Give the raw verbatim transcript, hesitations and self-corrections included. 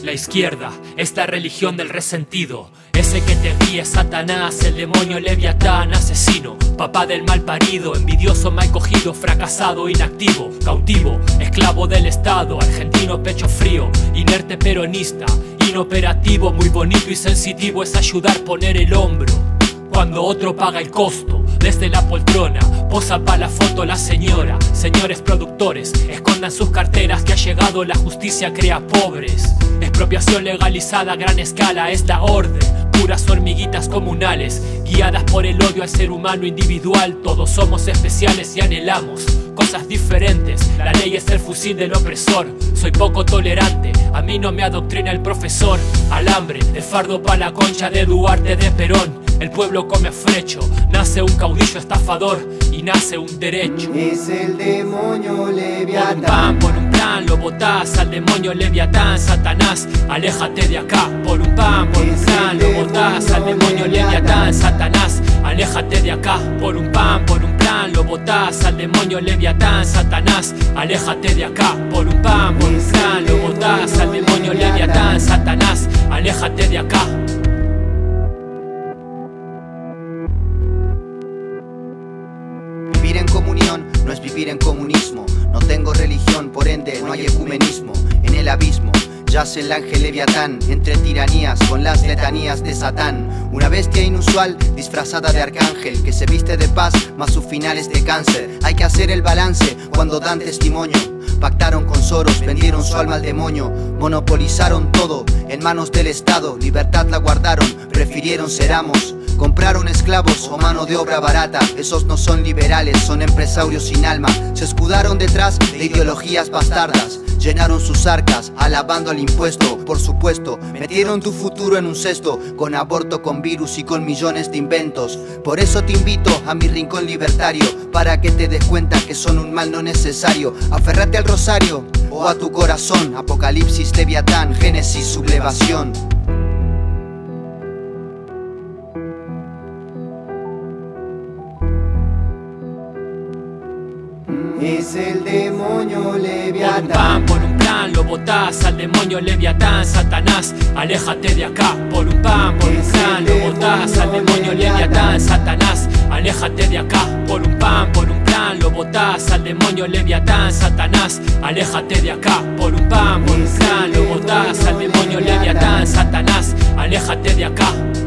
La izquierda, esta religión del resentido, ese que te guía es Satanás, el demonio leviatán, asesino, papá del mal parido, envidioso mal cogido, fracasado, inactivo, cautivo, esclavo del Estado, argentino pecho frío, inerte peronista, inoperativo, muy bonito y sensitivo es ayudar, poner el hombro cuando otro paga el costo. Desde la poltrona, posa pa' la foto la señora. Señores productores, escondan sus carteras que ha llegado la justicia, crea pobres. Expropiación legalizada a gran escala es la orden. Puras hormiguitas comunales, guiadas por el odio al ser humano individual. Todos somos especiales y anhelamos cosas diferentes. La ley es el fusil del opresor. Soy poco tolerante, a mí no me adoctrina el profesor. Alambre, de fardo pa' la concha de Duarte, de Perón. El pueblo come frecho, nace un caudillo estafador y nace un derecho. Es el demonio leviatán. Por un pan, por un plan, lo botás al demonio leviatán. Satanás, aléjate de acá. Por un pan, por un plan, lo botás al demonio leviatán. Satanás, aléjate de acá. Por un pan, por un plan, lo botás al demonio leviatán. Satanás, aléjate de acá. Por un pan, por un plan, lo botás al demonio leviatán. Satanás, aléjate de acá. Vivir en comunión no es vivir en comunismo. No tengo religión, por ende no hay ecumenismo. En el abismo yace el ángel leviatán, entre tiranías con las letanías de Satán. Una bestia inusual disfrazada de arcángel, que se viste de paz, mas su final es de cáncer. Hay que hacer el balance cuando dan testimonio. Pactaron con Soros, vendieron su alma al demonio. Monopolizaron todo en manos del Estado. Libertad la guardaron, prefirieron ser amos. Compraron esclavos o mano de obra barata. Esos no son liberales, son empresarios sin alma. Se escudaron detrás de ideologías bastardas. Llenaron sus arcas, alabando al impuesto. Por supuesto, metieron tu futuro en un cesto, con aborto, con virus y con millones de inventos. Por eso te invito a mi rincón libertario, para que te des cuenta que son un mal no necesario. Aférrate al rosario o a tu corazón. Apocalipsis, Leviatán, Génesis, sublevación. Es el demonio leviatán. Por un pan, por un plan, lo botás al demonio leviatán. Satanás, aléjate de acá. Por un pan, por un plan, lo botás al demonio leviatán. Satanás, aléjate de acá. Por un pan, por un plan, lo botás al demonio leviatán. Satanás, aléjate de acá. Por un pan, por un plan, lo botás al demonio leviatán. Satanás, aléjate de acá.